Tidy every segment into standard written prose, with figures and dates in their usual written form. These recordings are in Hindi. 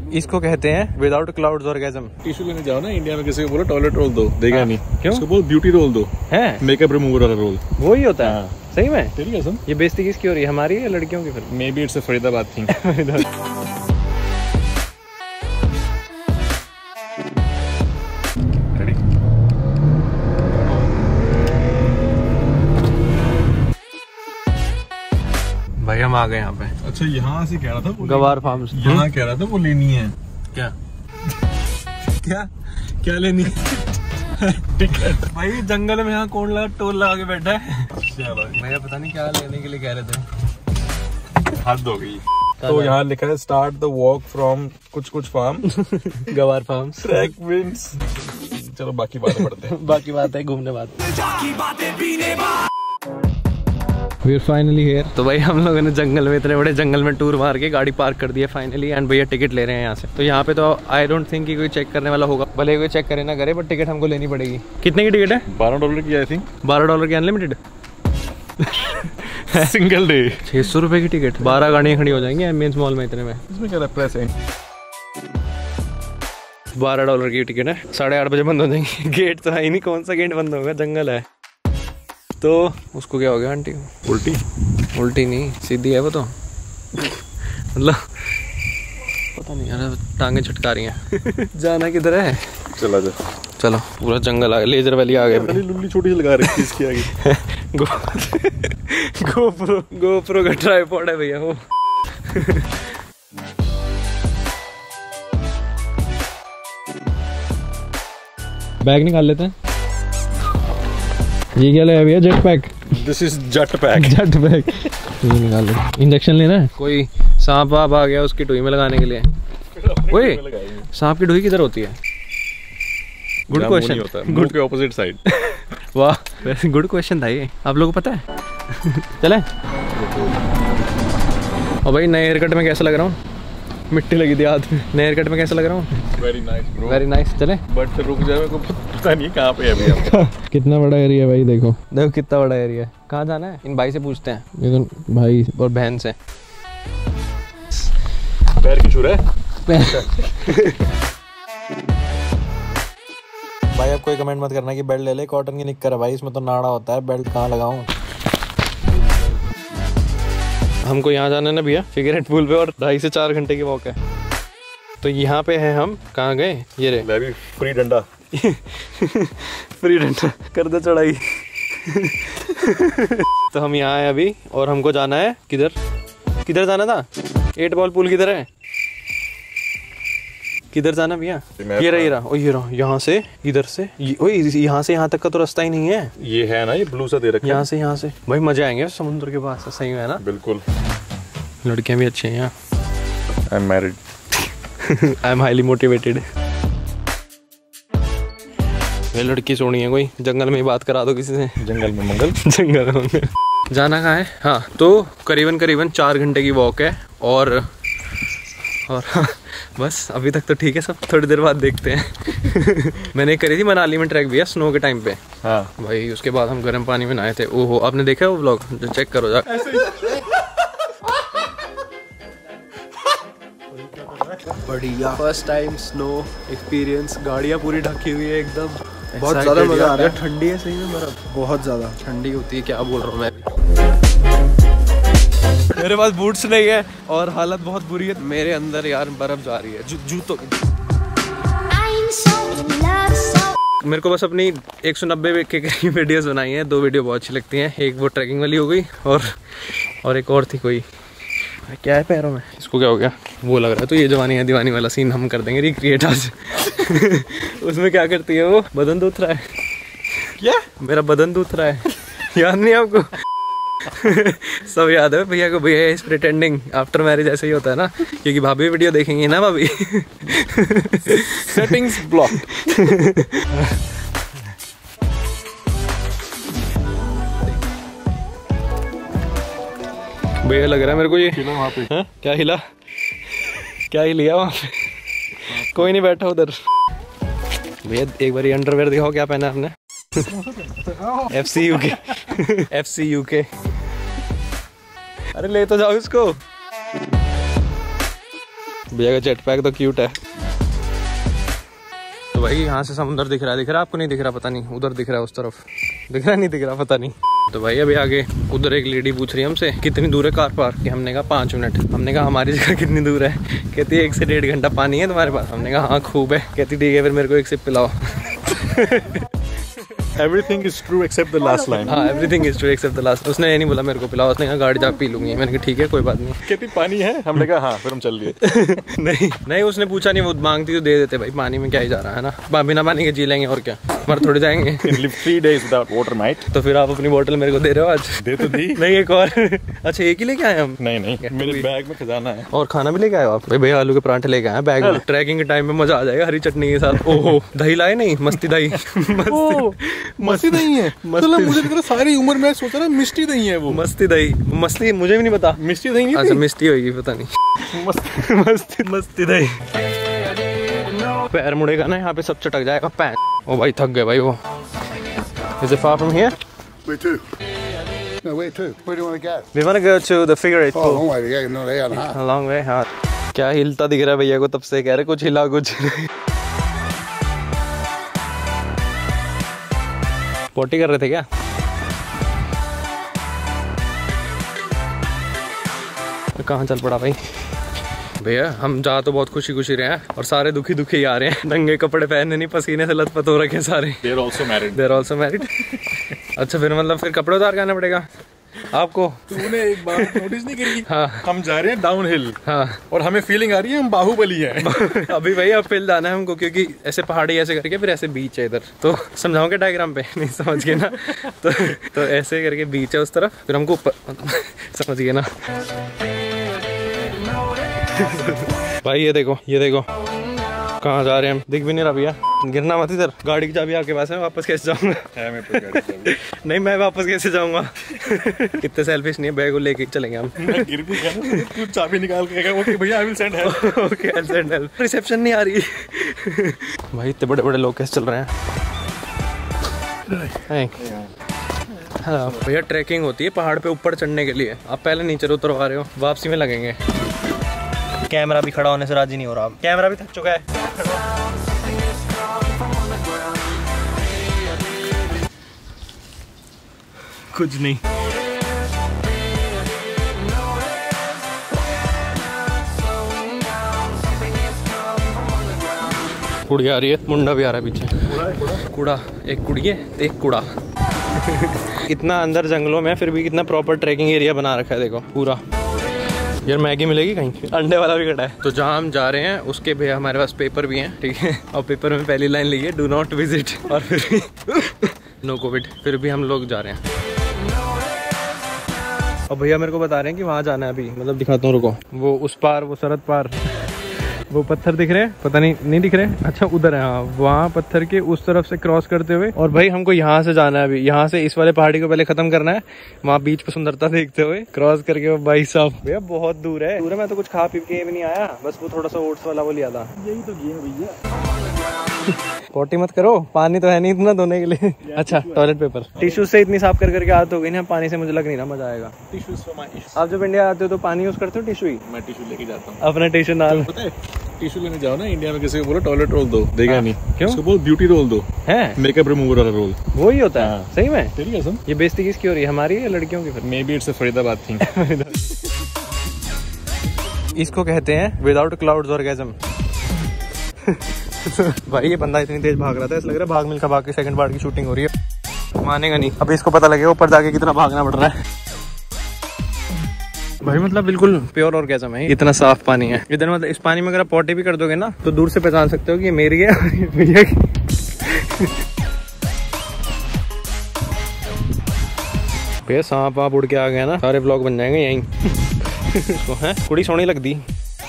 इसको कहते हैं विदाउट क्लाउड्स ऑर्गेज्म। टिश्यू लेने जाओ ना इंडिया में, किसी को बोलो टॉयलेट रोल दो, देगा नहीं। क्यों? उसको बोलो ब्यूटी रोल दो, है मेकअप रिमूवर वाला रोल। वो ही होता है? सही में? तेरी कसम। ये बेइज्जती किसकी हो रही है, हमारी या लड़कियों की? फिर maybe it's a Faridabad thing. भाई हम आ गए यहाँ पे। अच्छा यहाँ से कह रहा था गवार फार्म्स। यहाँ कह रहा था वो लेनी है। क्या क्या क्या लेनी है? टिकट। भाई जंगल में यहाँ कौन लगा टोल लगा के बैठा है? भैया पता नहीं क्या लेने के लिए कह रहे थे। हद हो गई। तो यहाँ लिखा है स्टार्ट द वॉक फ्रॉम कुछ कुछ फार्म गवार फार्म्स ट्रैक विंड्स। चलो बाकी बातें पढ़ते हैं। बाकी बात है घूमने बात। We're finally here। तो भाई हम लोगों ने जंगल में, इतने बड़े जंगल में टूर मार के गाड़ी पार्क कर दी है फाइनली। एंड भैया टिकट ले रहे हैं यहाँ से। तो यहाँ पे तो आई डोंट थिंक कि कोई चेक करने वाला होगा, भले कोई चेक करे ना करे, बट टिकट हमको लेनी पड़ेगी। कितने की टिकट है? $12 की आई थिंक। $12 की अनलिमिटेड सिंगल डे। 600 रुपए की टिकट, 12 गाड़ियाँ खड़ी हो जाएंगी एम्बियंस मॉल में इतने में। इसमें क्या प्रेस है? $12 की टिकट है, 8:30 बजे बंद हो जाएंगी। गेट तो है ही नहीं, कौन सा गेट बंद होगा, जंगल है। तो उसको क्या हो गया आंटी को? उल्टी? उल्टी नहीं, सीधी है वो तो। मतलब पता नहीं यार, टांगे छटका रही हैं। जाना किधर है? चला जा। चलो पूरा जंगल आ गया, लेजर वैली आ गया। लुल्ली छोटी सी लगा रखी इसकी आगे। गोप्रो का ट्राइपॉड है भैया वो। बैग निकाल लेते हैं। ये क्या ले भैया? Jet pack. This is Jatt pack. Jatt pack. ये निकाल लो। इंजेक्शन लेना है? कोई सांप वाप आ गया उसकी टोई में लगाने के लिए। ओए सांप की टोई किधर होती है? Good question. गुड के ऑपोजिट साइड। वाह वैसे गुड क्वेश्चन था ये, आप लोगों को पता है? चले। और भाई नए हेयर कट में कैसा लग रहा हूँ? मिट्टी लगी थी हाथ में। नए हेयर कट में कैसा लग रहा हूँ? Very nice bro, very nice. चले बट रुक जाए, मेरे को पता नहीं कहाँ पे है अभी। कितना बड़ा एरिया है भाई, देखो देखो कितना बड़ा एरिया है। कहाँ जाना है? इन भाई से पूछते हैं, ये तो भाई और बहन से। पैर की छुरा है भाई। अब कोई कमेंट मत करना कि बेल्ट ले ले, कॉटन की निक्कर है भाई, इसमें तो नाड़ा होता है, बेल्ट कहाँ लगाऊं? हमको यहाँ जाना है ना भैया, फिगरेट पूल पे, और 2.5 से 4 घंटे की वॉक है। तो यहाँ पे है हम। कहाँ गए? ये रे। मैं भी फ्री डंडा। फ्री डंडा कर दे चढ़ाई। तो हम यहाँ आए अभी, और हमको जाना है किधर? किधर जाना था? 8 बॉल पूल किधर है? किधर जाना भैया? ये रहा, यहाँ से इधर से, यहाँ से यहाँ तक का तो रास्ता ही नहीं है। ये है ना, ये ब्लू सा दे रखा है। यहाँ से भाई मजे आएंगे समुद्र के पास। सही है ना? बिल्कुल। लड़कियां भी अच्छी हैं यहाँ। I am married. I am highly motivated. ये लड़की सोनी है कोई, जंगल में ही बात करा दो किसी से। जंगल में मंगल। जंगल में मंगल। जाना कहाँ है? हाँ तो करीबन 4 घंटे की वॉक है। और बस अभी तक तो ठीक है सब, थोड़ी देर बाद देखते हैं। मैंने करी थी मनाली में ट्रैक भी है स्नो के टाइम पे। हाँ भाई उसके बाद हम गर्म पानी में नहाए थे। ओहो, आपने देखा वो व्लॉग? चेक करो जा। बढ़िया फर्स्ट टाइम स्नो एक्सपीरियंस। गाड़ियाँ पूरी ढकी हुई है एकदम। बहुत ज्यादा मजा आ रहा है। ठंडी है सही में, बर्फ बहुत ज्यादा ठंडी होती है, क्या बोल रहा हूँ मैं। मेरे पास बूट्स नहीं है और हालत बहुत बुरी है मेरे अंदर यार, बर्फ जा रही है जूतों की। मेरे को बस अपनी 190 के करीब वीडियोस बनाई हैं। 2 वीडियो बहुत अच्छी लगती हैं। एक वो ट्रैकिंग वाली हो गई, और एक और थी कोई, क्या है पैरों में, इसको क्या हो गया वो लग रहा है। तो ये जवानी है दीवानी वाला सीन हम कर देंगे रिक्रिएट आज। उसमें क्या करती है वो? बदन दूध रहा है। क्या? मेरा बदन दूध रहा है। याद नहीं आपको? सब याद है भैया को। भैया इस प्रिटेंडिंग आफ्टर मैरिज ऐसे ही होता है ना, क्योंकि भाभी वीडियो देखेंगी ना भाभी। Settings block. भैया लग रहा है मेरे को ये हिला वहाँ पे। है? क्या हिला? क्या ही लिया वहाँ पे? कोई नहीं बैठा उधर। भैया एक बार अंडरवेयर दिखाओ, क्या पहना आपने? FC UK। FC UK। अरे ले तो जाओ इसको। भैया का जेट पैक तो क्यूट है। तो भाई यहाँ से समुद्र दिख रहा है आपको? नहीं दिख रहा, पता नहीं, उधर दिख रहा है, उस तरफ दिख रहा नहीं दिख रहा पता नहीं। तो भाई अभी आगे उधर एक लेडी पूछ रही है हमसे कितनी दूर है कार पार्क की। हमने कहा 5 मिनट। हमने कहा हमारी जगह कितनी दूर है? कहती है 1 से 1.5 घंटा पानी है तुम्हारे पास। हमने कहा हाँ खूब है। कहती ठीक है फिर मेरे को एक सिप पिलाओ। Everything is true except the last line. हाँ everything is true except the last. उसने ये नहीं बोला मेरे को पिलाओ, उसने कहा गाड़ी जाके पी लूंगी। मैंने कहा ठीक है कोई बात नहीं। कहती पानी है, हमने कहा हाँ, फिर हम चल दिए। नहीं उसने पूछा नहीं, वो मांगती तो दे देते भाई, पानी में क्या ही जा रहा है ना, बिना पानी के जी लेंगे और क्या, मर थोड़े जाएंगे। 3 days without water, mate. तो फिर आप अपनी बोतल मेरे को दे रहे हो आज? दे तो दी। नहीं एक और। अच्छा एक ही लेके आए हम? नहीं मेरे बैग में खजाना है। और खाना भी लेके आए आप? भाई आलू के पराठे लेके आए बैग में। ट्रैकिंग के टाइम में मजा आ जाएगा हरी चटनी के साथ। ओहो दही लाए? नहीं मस्ती दही। मस्ती नहीं है मतलब मुझे लग रहा सारी उम्र में सोचा ना मिष्टी दही है वो। मस्ती दही, मस्ती मुझे भी नहीं पता। मिष्टी दही नहीं? अच्छा मिष्टी होगी पता नहीं। मस्ती दही। पैर मुड़ेगा ना यहाँ पे सब चटक जाएगा पैर। ओ भाई थक गए भाई वो। Is it far from here? Where to? No, where to? Where do you want to go? We want to go to the figure eight Oh, pool. long way to go, not an hour and a half. A long way, हाँ। क्या हिलता दिख रहा है भैया को, तब से कह रहे कुछ हिला कुछ। पोटी कर रहे थे क्या? कहाँ चल पड़ा भाई? भैया हम जा तो बहुत खुशी खुशी रहे हैं और सारे दुखी दुखी आ रहे हैं। नंगे कपड़े पहने नहीं, पसीने से लथपथ हो रखे सारे। They're also married. अच्छा फिर मतलब फिर कपड़े उतार के आना पड़ेगा आपको। तूने एक बात नोटिस नहीं करी? हाँ हम जा रहे हैं डाउन हिल। हाँ और हमें फीलिंग आ रही है हम बाहुबली हैं। अभी भाई अब फिल जाना है हमको, क्योंकि ऐसे पहाड़ी ऐसे करके फिर ऐसे बीच है इधर। तो समझाओगे डायग्राम पे? नहीं समझ गए ना? तो ऐसे करके बीच है उस तरफ, फिर हमको ऊपर। समझ गए ना? भाई ये देखो कहाँ जा रहे हैं हम? दिख भी नहीं रहा भैया। गिरना मत इधर। गाड़ी की चाबी आपके पास है, वापस कैसे जाऊंगा? नहीं मैं वापस कैसे जाऊंगा? कितने सेल्फिश नहीं है, बैग को लेके चलेंगे हम। गिर भी गया तू चाबी निकाल के ओके भैया I will send help. Okay I will send help. Reception नहीं आ रही। भाई इतने बड़े बड़े लोग कैसे चल रहे हैं? हाँ भैया ट्रैकिंग होती है पहाड़ पे ऊपर चढ़ने के लिए। आप पहले नीचे उतरवा रहे हो, वापसी में लगेंगे। कैमरा भी खड़ा होने से राजी नहीं हो रहा। कैमरा भी थक चुका है। कुछ नहीं। कुड़ी आ रही है, मुंडा भी आ रहा है पीछे। कूड़ा एक कुड़ी है, एक कूड़ा। इतना अंदर जंगलों में फिर भी कितना प्रॉपर ट्रैकिंग एरिया बना रखा है देखो पूरा। यार मैगी मिलेगी कहीं? अंडे वाला भी खड़ा है। तो जहाँ हम जा रहे हैं उसके भैया हमारे पास पेपर भी हैं, ठीक है। और पेपर में पहली लाइन ली है डू नॉट विजिट, और फिर नो कोविड। फिर भी हम लोग जा रहे हैं। और भैया मेरे को बता रहे हैं कि वहाँ जाना है अभी। मतलब दिखाता हूँ रुको। वो उस पार, वो सरहद पार, वो पत्थर दिख रहे हैं? पता नहीं दिख रहे? अच्छा उधर है, हाँ वहाँ पत्थर के उस तरफ से क्रॉस करते हुए। और भाई हमको यहाँ से जाना है अभी। यहाँ से इस वाले पहाड़ी को पहले खत्म करना है, वहाँ बीच पे सुंदरता देखते हुए क्रॉस करके। वो भाई साहब भैया बहुत दूर है। मैं तो कुछ खा पी के भी नहीं आया, बस वो थोड़ा सा ओट्स वाला वो लिया था। यही तो गया भैया। पोटी मत करो, पानी तो है नहीं इतना धोने के लिए। अच्छा टॉयलेट पेपर, टिश्यू से इतनी साफ कर करके आदत हो गई ना, पानी से मुझे लग नहीं रहा मजा आएगा। आप जब इंडिया आते हो तो पानी यूज करते हो टिश्यू ही? मैं टिश्यू लेके जाता हूँ अपना टिश्यू नाल। टिश्यू लेने जाओ ना इंडिया में, किसी को बोलो टॉयलेट रोल दो, देगा नहीं। क्यों? उसको बोलो ब्यूटी रोल दो, है मेकअप रिमूवर वाला रोल। वो ही होता है? सही में? तेरी कसम। ये बेइज्जती किसकी हो रही है, हमारी या लड़कियों की? फिर maybe it's a Faridabad thing. इसको कहते हैं विदाउट क्लाउड्स ऑर्गेज़म। भाई ये बंदा इतनी तेज भाग रहा था, ऐसा लग रहा है भाग मिल्खा भाग के सेकंड पार्ट की शूटिंग हो रही है। मानेगा नहीं। अभी इसको पता लगेगा ऊपर जाके कितना भागना पड़ रहा है। भाई मतलब बिल्कुल प्योर ऑर्गेज़म है, इतना साफ पानी है इधर। मतलब इस पानी में अगर आप पॉटी भी कर दोगे ना तो दूर से पहचान सकते हो कि ये मेरी है और ये भैया की। भैया सांप आप उड़ के आ गया ना, सारे व्लॉग बन जाएंगे यहीं। कुड़ी सोनी लग दी।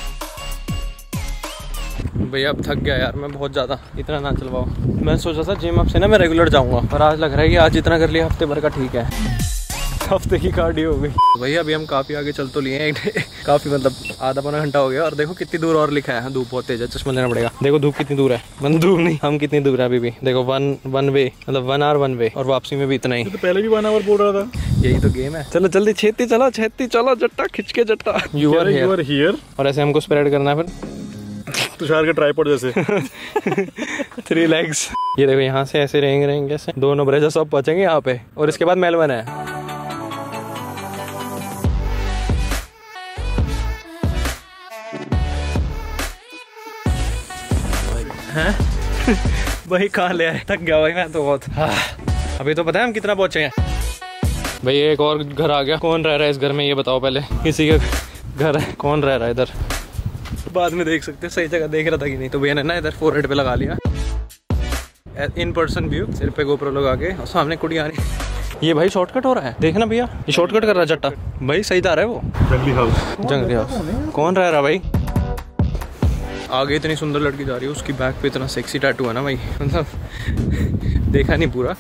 भैया अब थक गया यार मैं बहुत ज़्यादा, इतना ना चलवाओ। मैं सोचा था जिम अब से ना मैं रेगुलर जाऊंगा, पर आज लग रहा है कि आज इतना कर लिया हफ्ते भर का ठीक है। हफ्ते की कार्डियो हो गई। भैया अभी हम काफ़ी आगे चल तो लिए हैं, काफ़ी मतलब आधा पौना घंटा हो गया। और देखो कितनी दूर और लिखा है, धूप बहुत तेज है, चश्मा लेना पड़ेगा। देखो धूप कितनी दूर है, मतलब धूप नहीं, हम कितनी दूर है अभी भी। देखो वन वे, मतलब 1 hour 1 way, और वापसी में भी इतना ही। तो पहले भी 1 hour बोल रहा था। यही तो गेम है। चलो जल्दी छेती चलो, जट्टा खिंच के जट्टा। You are here. और ऐसे हमको स्प्रेड करना है फिर। तुषार के ट्राइपॉड जैसे। 3 legs। ये देखो यहाँ से ऐसे रहेंगे ऐसे, दोनों ब्रशेस सब पहुंचेंगे यहाँ पे, और इसके बाद मेलबर्न है। भाई कहाँ ले आए, थक गया भाई मैं तो बहुत। अभी तो पता है हम कितना पहुंचे हैं। भाई एक और घर आ गया। कौन रह रहा है इस घर में ये बताओ पहले। किसी का घर है, कौन रह रहा है इधर बाद में देख सकते हैं। सही जगह देख रहा था कि नहीं, तो भैया ने ना इधर फोरहेड पे लगा लिया इन पर्सन व्यू, सिर पे गोप्रो लगा के, और सामने कुड़ी आ रही। ये भाई शॉर्टकट हो रहा है, देखना भैया ये शॉर्टकट कर रहा है चट्टा। भाई सही जा रहा है वो। जंगली हाउस, जंगली हाउस। कौन रह रहा भाई। आगे इतनी सुंदर लड़की जा रही है, उसकी बैक पे इतना सेक्सी टैटू है ना भाई, मतलब देखा नहीं पूरा।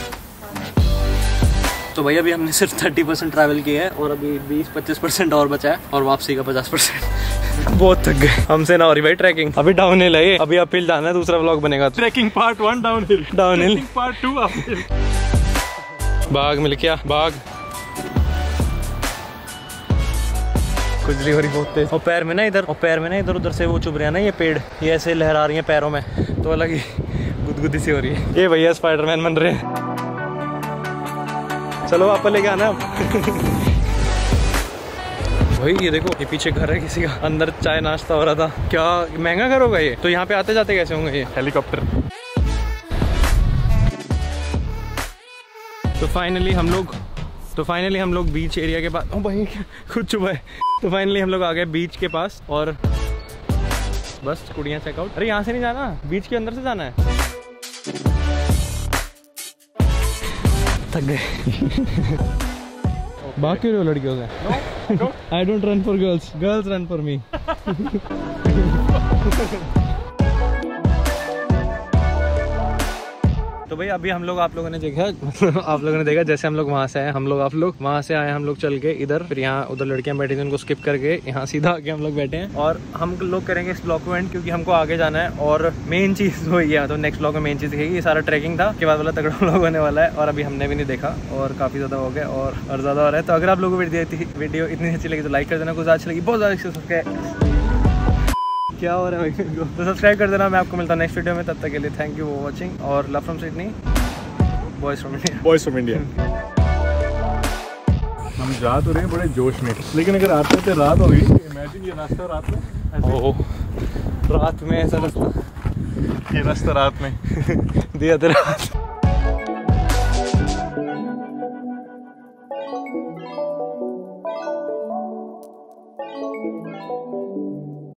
तो भाई अभी हमने सिर्फ 30% ट्रैवल किया है, और अभी 20-25% और बचा है, और वापसी का 50%। बहुत थक गए, हमसे ना हो रही भाई ट्रैकिंग। अभी डाउन हिल है ये, अभी अपहिल जाना है, दूसरा व्लॉग बनेगा। Trekking part 1 downhill, part 2 uphill. बाघ मिल गया, बाघ। खुजली हो रही बहुत तेज, और पैर में ना इधर उधर से वो चुभ रहे हैं ना ये पेड़, ये ऐसे लहरा रही है पैरों में, तो अलग ही गुदगुदी सी हो रही है। ये भैया स्पाइडरमैन बन रहे हैं। चलो आप लेके आना। भाई ये देखो, ये पीछे घर है किसी का, अंदर चाय नाश्ता हो रहा था। क्या महंगा घर होगा ये। तो यहाँ पे आते जाते कैसे होंगे ये। हेलीकॉप्टर। तो फाइनली हम लोग बीच एरिया के पास। ओ भाई खुद चुप है। तो फाइनली हम लोग आ गए बीच के पास, और बस कुड़ियाँ चेकआउट। अरे यहाँ से नहीं जाना, बीच के अंदर से जाना है। थक गए। भाग क्यों रहे हो लड़कियों से। I don't run for girls, girls run for me. तो भाई अभी हम लोग आप लोगों ने देखा जैसे हम लोग वहाँ से आए, आप लोग वहाँ से आए, हम लोग चल के इधर, फिर यहाँ उधर लड़कियां बैठी थी, उनको स्किप करके यहाँ सीधा आके हम लोग बैठे हैं, और हम लोग करेंगे इस ब्लॉग को एंड, क्योंकि हमको आगे जाना है। और मेन चीज़ वही है, तो नेक्स्ट ब्लॉग में मेन चीज़ दिखेगी। ये सारा ट्रैकिंग था, के बाद वाला तगड़ा ब्लॉग होने वाला है, और अभी हमने भी नहीं देखा, और काफ़ी ज़्यादा हो गया और ज़्यादा हो रहा है। तो अगर आप लोगों को वीडियो इतनी अच्छी लगी तो लाइक कर देना, कुछ अच्छी लगी बहुत ज़्यादा क्या हो रहा है भाई, तो सब्सक्राइब कर देना। मैं आपको मिलता हूँ नेक्स्ट वीडियो में, तब तक के लिए थैंक यू फॉर वॉचिंग, और love from Sydney, boys from India. हम जा तो रहे हैं बड़े जोश में, लेकिन अगर आते थे रात हो गई, इमेजिन ये रास्ता रात में। ओह रात में ऐसा रास्ता, ये रास्ता रात में दिया तेरा।